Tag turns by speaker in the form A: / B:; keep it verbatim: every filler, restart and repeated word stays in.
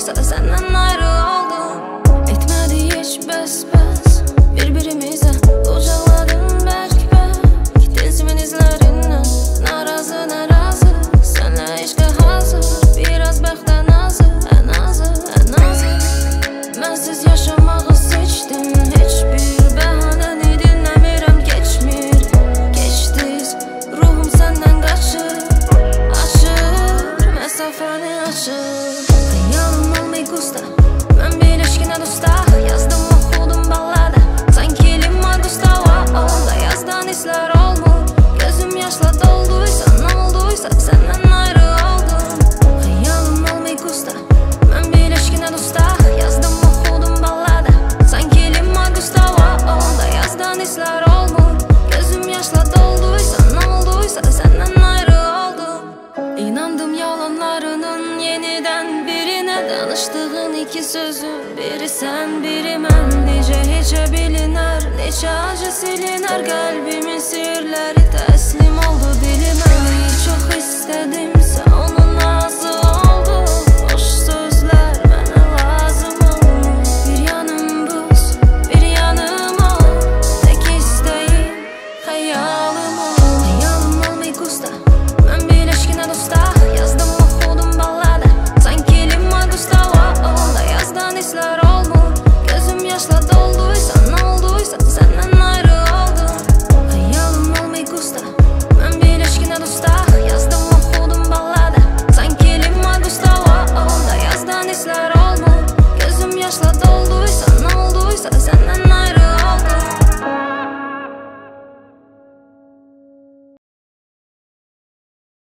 A: olduysa senden ayrı oldum. Etmedi hiç bes bes birbirimize kucakladım belki belki tensimin izlerinden narazı narazı senle işe hazır biraz bekten azı en azı en azı bensiz yaşamağı seçtim hiçbir bahaneni dinlemirem geçmir geçtiz ruhum senden kaçır açır mesafeni açır hayalım olmayı gusta ben bir ilişkine dostah yazdım okudum ballada sanki elim var Gustavo onda yazdan hisler olmuş gözüm yaşla dolduysa ne olduysa senden ayrı oldum hayalım olmayı gusta ben bir ilişkine dostah yazdım okudum ballada sanki elim var Gustavo onda yazdan hisler olmuş gözüm yaşla dolduysa ne olduysa senden ayrı oldum İnandım yalanlarının yeniden birine danıştığın iki sözü biri sen biri ben nice hiçe biliner nice acı siliner kalbimin sihirleri teslim oldu dilime çok istemse onun ağzı oldu boş sözler bana lazım olmuş bir yanım buz bir yanım o tek isteğim hayalim ol hayalim olmayı gusta ben bir ilişkine dostah yazdım okudum ballada sanki elim var Gustavo onda yazdan hisler olmuş gözüm yaşla dolduysa ne olduysa senden ayrı oldum hayalim olmayı gusta ben bir ilişkine dostah yazdım okudum ballada sanki elim var Gustavo onda yazdan hisler